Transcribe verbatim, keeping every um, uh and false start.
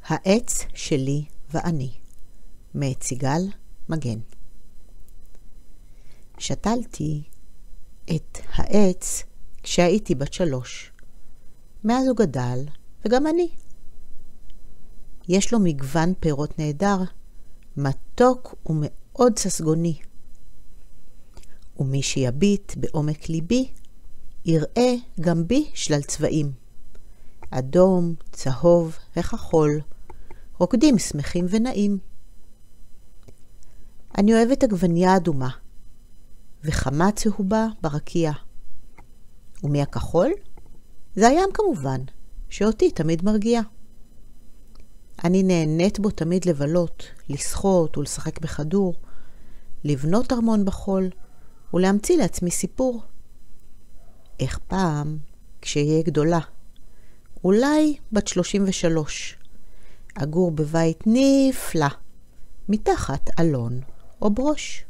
העץ שלי ואני, מאת סיגל מגן. שתלתי את העץ כשהייתי בת שלוש. מאז הוא גדל, וגם אני. יש לו מגוון פירות נהדר, מתוק ומאוד ססגוני. ומי שיביט בעומק ליבי, יראה גם בי שלל צבעים. אדום, צהוב וכחול, רוקדים שמחים ונעים. אני אוהבת עגבניה אדומה, וחמה צהובה ברקיע. ומי הכחול? זה הים כמובן, שאותי תמיד מרגיע. אני נהנית בו תמיד לבלות, לשחות ולשחק בכדור, לבנות ארמון בחול ולהמציא לעצמי סיפור. איך פעם, כשיהיה גדולה, אולי בת שלושים ושלוש, אגור בבית נפלא, מתחת אלון או ברוש.